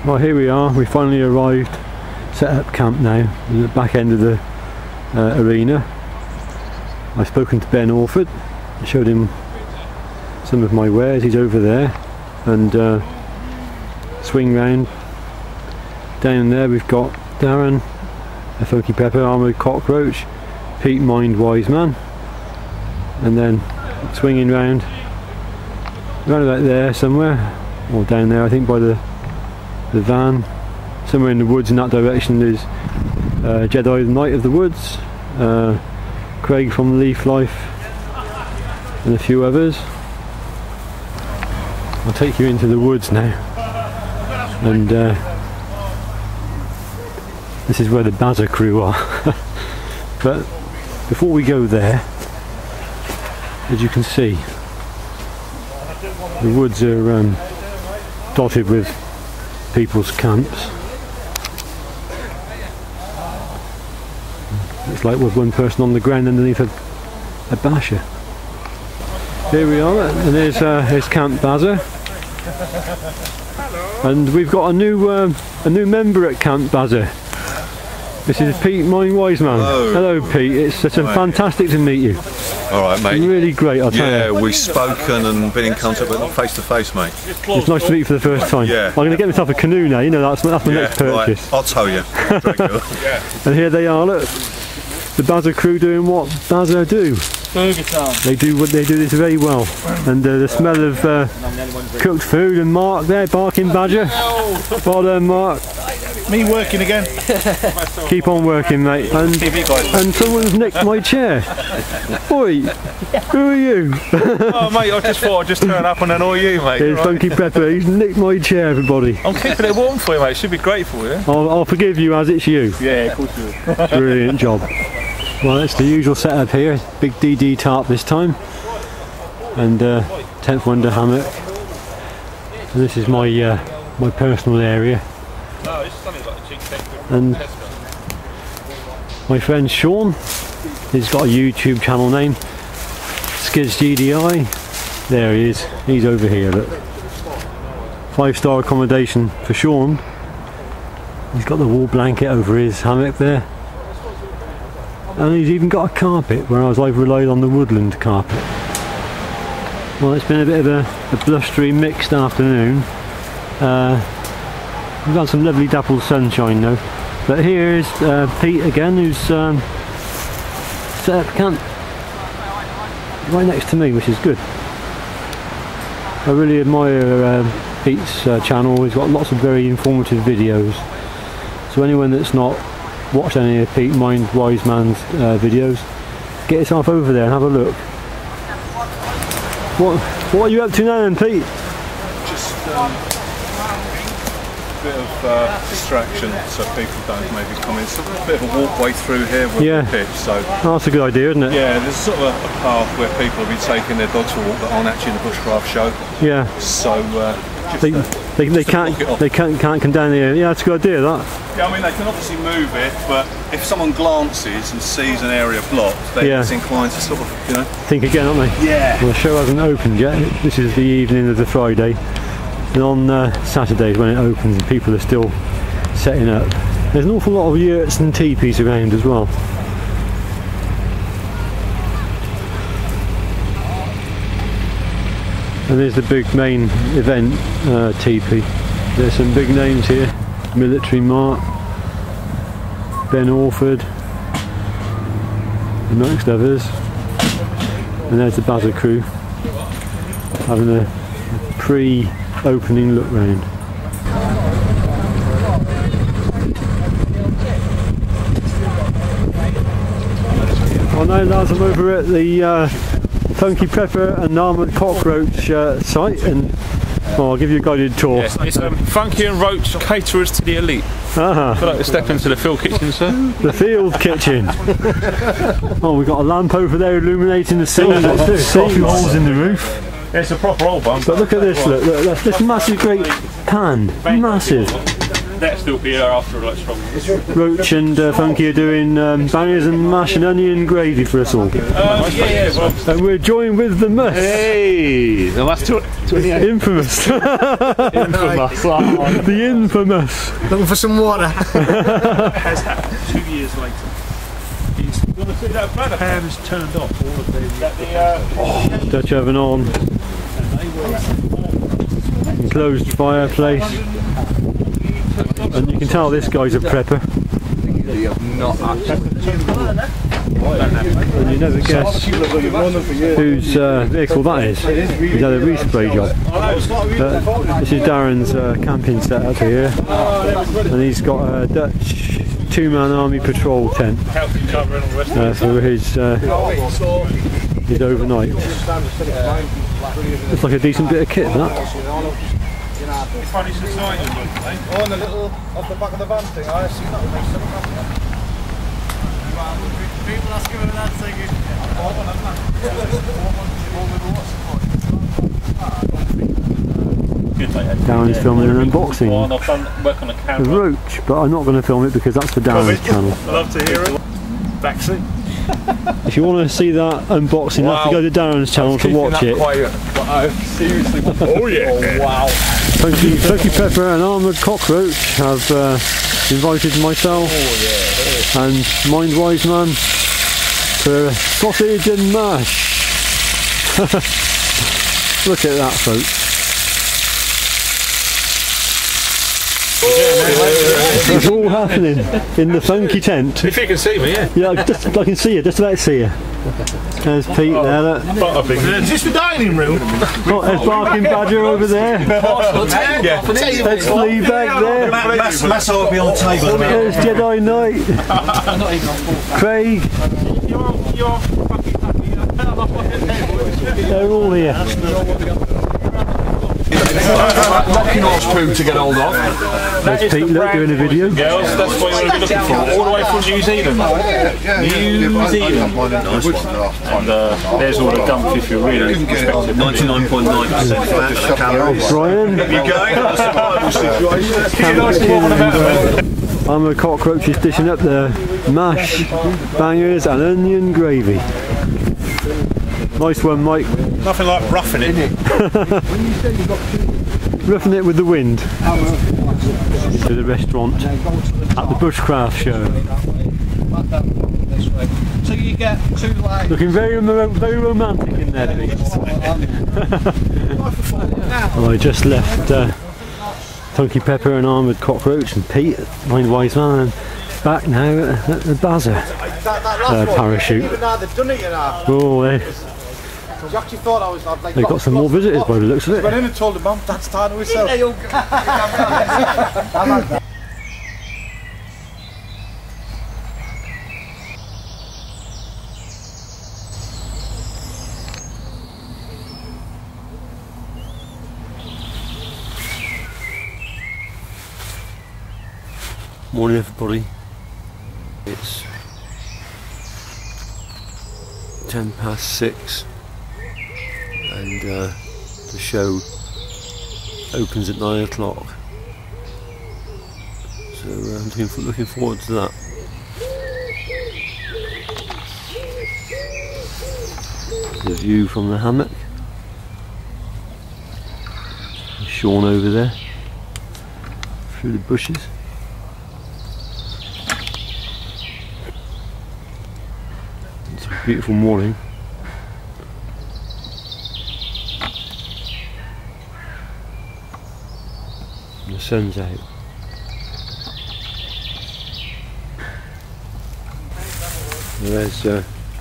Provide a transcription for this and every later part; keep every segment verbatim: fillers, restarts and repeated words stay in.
Well, here we are, we finally arrived, set up camp now, at the back end of the uh, arena. I've spoken to Ben Orford, I showed him some of my wares, he's over there, and uh, swing round. Down there we've got Darren, a Funky Pepper, Armoured Cockroach, Pete Mind Wiseman, and then swinging round, round about there somewhere, or down there I think by the the van, somewhere in the woods in that direction is uh, Jedi the Knight of the Woods, uh, Craig from Leaf Life, and a few others. I'll take you into the woods now, and uh, this is where the Bazza crew are. But before we go there, as you can see, the woods are um, dotted with people's camps. It's like with one person on the ground underneath a, a basher. Here we are, and there's, uh, there's Camp Bazza. And we've got a new um, a new member at Camp Bazza. This is Pete Mind Wiseman. Hello. Hello Pete, it's such a fantastic to meet you. Alright mate. Really great, I'll tell yeah, you. Yeah, we've spoken and been in contact, but not face to face, mate. It's nice to meet you for the first time. Yeah. I'm going to get myself a canoe now, you know, that's, that's my yeah, next purchase. Right. I'll tell you. yeah. And here they are, look. The Bazza crew doing what Bazza do. They do what they do this very well. And uh, the smell of uh, cooked food, and Mark there, barking badger. Well done Mark. Me working again. Keep on working mate. And, and someone's nicked my chair. Oi, who are you? Oh mate, I just thought I'd just turn up and annoy you mate. Here's right. Funky Pepper, he's nicked my chair everybody. I'm keeping it warm for you mate, it should be great for you. I'll, I'll forgive you as it's you. Yeah, of course you will. Brilliant job. Well, it's the usual setup here. Big D D tarp this time, and uh, tenth Wonder hammock. And this is my uh, my personal area. And my friend Sean, he's got a YouTube channel name, Skids G D I. There he is. He's over here. Look, five star accommodation for Sean. He's got the wool blanket over his hammock there. And he's even got a carpet, whereas I've relied on the woodland carpet. Well, it's been a bit of a, a blustery, mixed afternoon. Uh, we've got some lovely dappled sunshine though. But here is uh, Pete again, who's um, set up camp right next to me, which is good. I really admire uh, Pete's uh, channel. He's got lots of very informative videos. So anyone that's not watch any of Pete Mind Wiseman's uh, videos, get yourself over there and have a look. What what are you up to now then, Pete? Just um, a bit of uh, distraction so people don't maybe come in. It's a bit of a walkway through here with yeah. the pitch, so oh, that's a good idea, isn't it? Yeah, there's sort of a, a path where people will be taking their dogs to walk that aren't actually in the bushcraft show. Yeah. So uh, just they, uh, they, they can't they can't can't come down here. Yeah, that's a good idea that. Yeah, I mean they can obviously move it, but if someone glances and sees an area blocked, they're yeah. inclined to sort of, you know, think again, aren't they? Yeah. Well, the show hasn't opened yet. This is the evening of the Friday, and on uh, Saturdays when it opens, and people are still setting up. There's an awful lot of yurts and teepees around as well. And there's the big main event uh, teepee. There's some big names here. Military Mark, Ben Orford, amongst others. And there's the Bazza crew having a, a pre-opening look round. Well now lads, I'm over at the uh, Funky Pepper and Armoured Cockroach uh, site, and well, I'll give you a guided tour. Yes, it's um, Funky and Roach caterers to the elite. Uh-huh. I'd like to step into the field kitchen, sir. The field kitchen. Oh, we've got a lamp over there illuminating the scene. There's a few holes in the roof. It's a proper old one. But look at this, look, look, that's this massive great pan. Massive. That'll still be here after like strong. Roach and uh, Funky are doing um, bangers and mash and onion gravy for us all. Um, yeah, yeah, well, And we're joined with the mess. hey, no, that's twenty-eight. Infamous. Infamous. The infamous. Looking for some water. Has happened two years later. He's going to see that bladder fan has turned off all of the. That the uh, Dutch oven on. Enclosed fireplace. And you can tell this guy's a prepper. And you never guess whose uh, vehicle that is. He's had a respray job. Uh, this is Darren's uh, camping setup here. And he's got a Dutch two-man army patrol tent uh, for his, uh, his overnight. Looks like a decent bit of kit, that. Funny society, mate. Oh, and the little off the back of the van thing. I see that makes sense. People asking me that singing. Darren's filming an unboxing I've done work on a of camera. Roach, but I'm not going to film it because that's for Darren's channel. Love to hear it. Backseat. If you want to see that unboxing, you have to go to Darren's channel to watch it. Quiet, but I seriously. Oh yeah. Oh, wow. Funky, Funky Pepper and Armoured Cockroach have uh, invited myself and Mindwise Man for sausage and mash. Look at that, folks. It's all happening in the Funky tent. If you can see me, yeah. Yeah, just, I can see you, just about to see you. There's Pete there, look. Is this the dining room? Oh, there's Barking Badger over there. Yeah. There's Fleabag there. Mass, mass will be on the table. There's Jedi Knight. Craig. They're all here. Rocking horse poo to get hold of. There's Pete, look, doing a video. Girls, that's what you want to be looking for. All the way from New Zealand. New Zealand. And uh, there's all the gump if you're really perspective. ninety-nine point nine percent fat and calories. Brian. You're going on a survival situation. Armoured Cockroach is dishing up the mash, bangers and onion gravy. Nice one, Mike. Nothing like roughing it. Roughing it with the wind. To the restaurant at the Bushcraft show. So you get two like. Looking very, very romantic in there, Pete. Well, I just left uh, Funky Pepper and Armoured Cockroach and Pete, Mindwise Man, and back now at, at the Bazaar uh, parachute. Oh, they, they've got some more visitors by the looks of it. Went in and told the mum, Dad's tired of himself. Morning, everybody. It's ten past six, and uh, the show opens at nine o'clock. So uh, I'm looking, for, looking forward to that. The view from the hammock. Sean over there through the bushes. It's a beautiful morning. And the sun's out. There's uh,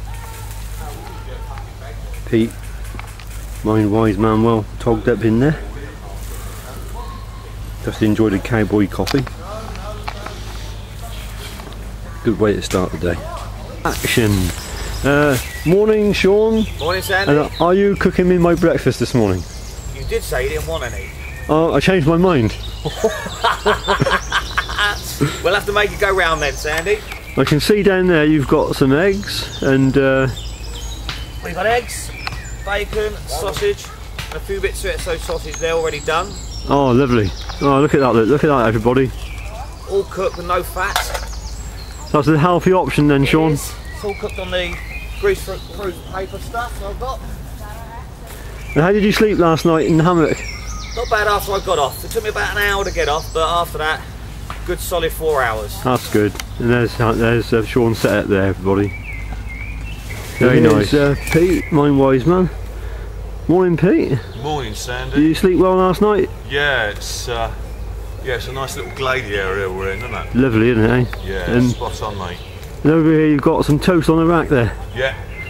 Pete, Mindwise Man, well togged up in there. Just enjoyed a cowboy coffee. Good way to start the day. Action! Uh, morning, Sean. Morning, Sandy. Uh, are you cooking me my breakfast this morning? You did say you didn't want any. Oh, I changed my mind. We'll have to make it go round then, Sandy. I can see down there you've got some eggs and uh, We've got eggs, bacon, sausage, and a few bits of it, so sausage they're already done. oh, lovely. Oh, look at that, look, look at that, everybody. all cooked with no fat. So that's a healthy option then, Sean. It is. It's all cooked on the grease-proof paper stuff I've got. And how did you sleep last night in the hammock? Not bad after I got off. It took me about an hour to get off, but after that, good solid four hours. That's good. And there's there's uh, Sean's set up there, everybody. Very nice. Uh, Pete, mine wise man. Morning, Pete. Morning, Sandy. Did you sleep well last night? Yeah, it's uh, yeah, it's a nice little glady area we're in, isn't it? Lovely, isn't it? Eh? Yeah, And, spot on, mate. and over here you've got some toast on the rack there. Yeah,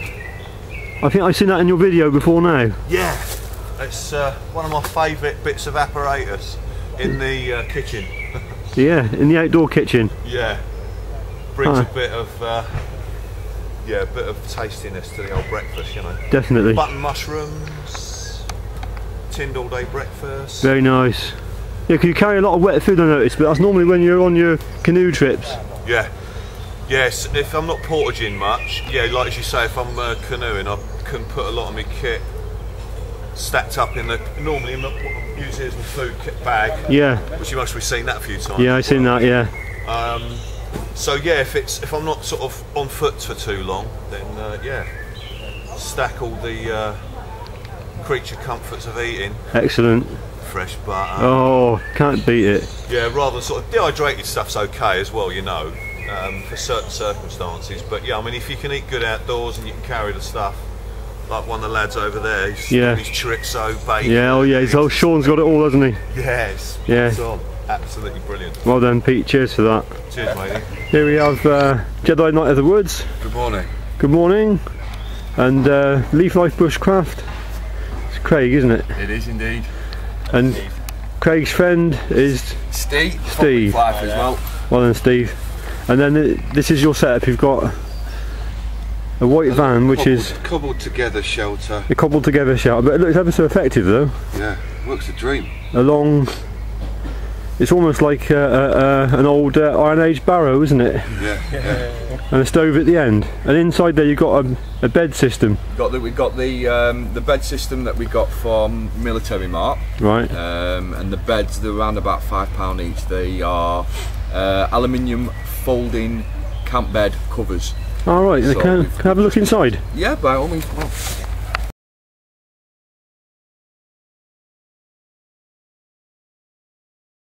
I think I've seen that in your video before now. yeah. It's uh, one of my favourite bits of apparatus in the uh, kitchen. Yeah, in the outdoor kitchen. Yeah, brings Huh. a bit of uh, yeah, a bit of tastiness to the old breakfast, you know. Definitely. Button mushrooms, tinned all day breakfast. Very nice. Yeah, 'cause you carry a lot of wet food, I noticed, but that's normally when you're on your canoe trips. Yeah. Yes, if I'm not portaging much, yeah, like as you say, if I'm uh, canoeing, I can put a lot of my kit stacked up in the, normally in the, what I use it as my food kit bag, Yeah, which you must have seen that a few times. yeah, I've seen that, yeah. Um, so yeah, if it's if I'm not sort of on foot for too long, then uh, yeah, stack all the uh, creature comforts of eating, Excellent. fresh butter. Oh, can't beat it. Yeah, rather than sort of dehydrated stuff's okay as well, you know, um, for certain circumstances. But yeah, I mean, if you can eat good outdoors and you can carry the stuff, like one of the lads over there, he's Yeah. doing his chorizo, bacon. Yeah, oh yeah, so Sean's got it all, hasn't he? Yes. Yeah. It's on. Absolutely brilliant. Well done, Pete, cheers for that. Cheers, matey. Here we have uh, Jedi Knight of the Woods. Good morning. Good morning. And uh, Leaf Life Bushcraft. It's Craig, isn't it? It is indeed. And Craig's friend is Steve. Steve. Life as well. Well then, Steve. And then uh, this is your setup. You've got a white van, which cobbled, is cobbled together shelter. a cobbled together shelter, but it looks ever so effective though. Yeah, works a dream. A long. It's almost like uh, uh, uh, an old uh, Iron Age barrow, isn't it? Yeah, yeah. And a stove at the end. And inside there you've got a, a bed system. Got the, we got the um, the bed system that we got from Military Mart, Right. um, and the beds they're around about five pound each. They are uh, aluminium folding camp bed covers. All right. So can, we've- can I have a look inside? Yeah, by all means. Well,